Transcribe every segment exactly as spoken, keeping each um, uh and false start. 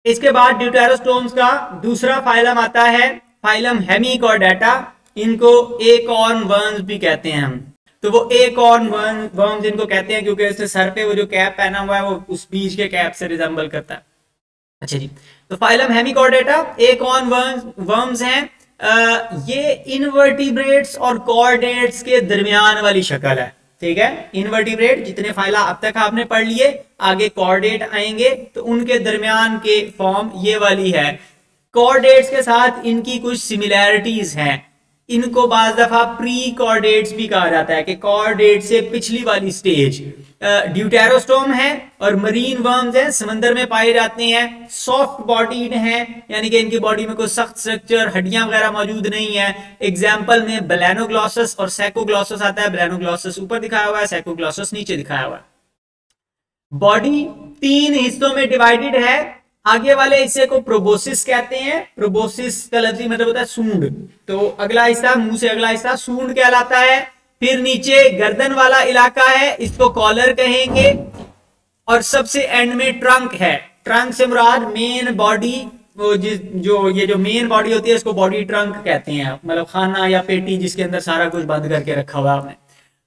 इसके बाद ड्यूटेरोस्टोम्स का दूसरा फाइलम आता है फाइलम हेमिकॉर्डेटा। इनको एकॉर्न वर्म्स भी कहते हैं हम। तो वो एकॉर्न वर्म्स इनको कहते हैं क्योंकि उसने सर पे वो जो कैप पहना हुआ है वो उस बीज के कैप से रिजेंबल करता है। अच्छा जी, तो फाइलम हेमिकॉर्डेटा एकॉर्न वर्म्स हैं। आ, ये इनवर्टिब्रेट्स और कॉर्डेट्स के दरमियान वाली शक्ल है। ठीक है, इनवर्टिब्रेट जितने फाइला अब तक आपने पढ़ लिए, आगे कॉर्डेट आएंगे तो उनके दरमियान के फॉर्म ये वाली है। कॉर्डेट्स के साथ इनकी कुछ सिमिलैरिटीज हैं। इनको बाज दफा प्री कॉर्डेट्स भी कहा जाता है कि कॉर्डेट से पिछली वाली स्टेज। ड्यूटेरोस्टोम है और मरीन वर्म्स हैं, समंदर में पाए जाते हैं, सॉफ्ट बॉडीड हैं, यानी कि इनकी बॉडी में कोई सख्त स्ट्रक्चर हड्डियां वगैरह मौजूद नहीं है। एग्जाम्पल में बेलेनोग्लॉसस और सैकोग्लॉसस आता है। बेलेनोग्लॉसस ऊपर दिखाया हुआ है, सैकोग्लॉसस नीचे दिखाया हुआ है। बॉडी तीन हिस्सों में डिवाइडेड है। आगे वाले हिस्से को प्रोबोसिस कहते हैं। प्रोबोसिस का लफ्जी मतलब होता है सूंड। तो अगला हिस्सा, मुंह से अगला हिस्सा सूंड कहलाता है। फिर नीचे गर्दन वाला इलाका है, इसको कॉलर कहेंगे। और सबसे एंड में ट्रंक है। ट्रंक से मुराद मेन बॉडी, वो जिस जो ये जो मेन बॉडी होती है इसको बॉडी ट्रंक कहते हैं, मतलब खाना या पेटी जिसके अंदर सारा कुछ बंद करके रखा हुआ है आपने।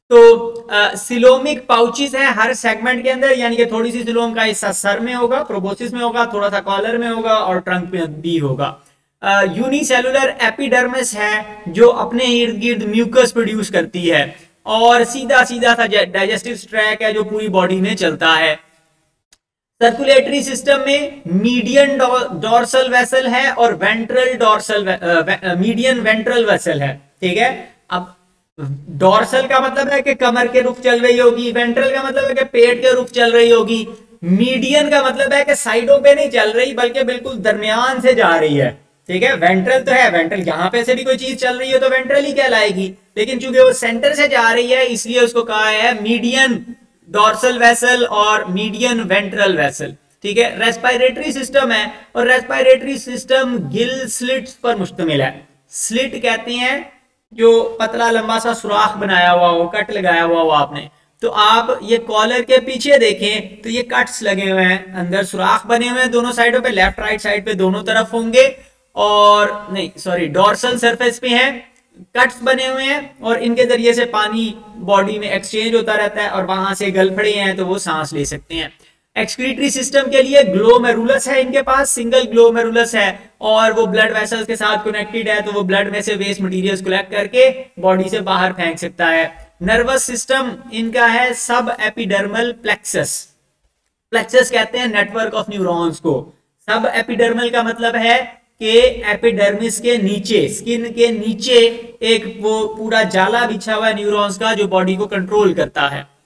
तो सिलोमिक पाउचेस हैं हर सेगमेंट के अंदर, यानी कि थोड़ी सी सिलोम का हिस्सा सर में होगा, प्रोबोसिस में होगा, थोड़ा सा कॉलर में होगा और ट्रंक में भी होगा। यूनिसेलुलर एपिडर्मिस है जो अपने इर्द गिर्द म्यूकस प्रोड्यूस करती है। और सीधा सीधा सा डाइजेस्टिव ट्रैक है जो पूरी बॉडी में चलता है। सर्कुलेटरी सिस्टम में मीडियन डॉर्सल वेसल है और ventral dorsal median ventral vessel है। ठीक है, अब डॉर्सल का मतलब है कि कमर के रुख चल रही होगी, वेंट्रल का मतलब है कि पेट के रुख चल रही होगी, मीडियन का मतलब है कि साइडों पे नहीं चल रही बल्कि बिल्कुल दरमियान से जा रही है। ठीक है, वेंट्रल तो है, वेंट्रल यहां पे से भी कोई चीज चल रही है तो वेंट्रल ही कहलाएगी, लेकिन चूंकि वो सेंटर से जा रही है इसलिए उसको कहा है मीडियन डॉर्सल वेसल और मीडियन वेंट्रल वेसल। ठीक है, रेस्पिरेटरी सिस्टम है और रेस्पिरेटरी सिस्टम गिल स्लिट्स पर मुश्तमिल है। स्लिट कहते हैं जो पतला लंबा सा सुराख बनाया हुआ हो, कट लगाया हुआ हो आपने। तो आप ये कॉलर के पीछे देखें तो ये कट्स लगे हुए हैं, अंदर सुराख बने हुए हैं दोनों साइडों पे, लेफ्ट राइट साइड पे दोनों तरफ होंगे। और नहीं सॉरी डॉर्सल सरफेस पे हैं, कट्स बने हुए हैं और इनके जरिए से पानी बॉडी में एक्सचेंज होता रहता है और वहां से गलफड़े हैं तो वो सांस ले सकते हैं। एक्सक्रीटरी सिस्टम के लिए ग्लोमेरुलस है इनके पास, सिंगल ग्लोमेरुलस है और वो ब्लड वेसल्स के साथ कनेक्टेड है, तो वो ब्लड में से वेस्ट मटेरियल्स कलेक्ट करके बॉडी से बाहर फेंक सकता है। नर्वस सिस्टम इनका है सब एपिडर्मल प्लेक्सस। प्लेक्सस कहते हैं नेटवर्क ऑफ न्यूरॉन्स को। सब एपिडर्मल का मतलब है कि एपिडर्मिस के नीचे, स्किन के नीचे एक वो पूरा जाला बिछा हुआ है न्यूरॉन्स का जो बॉडी को कंट्रोल करता है।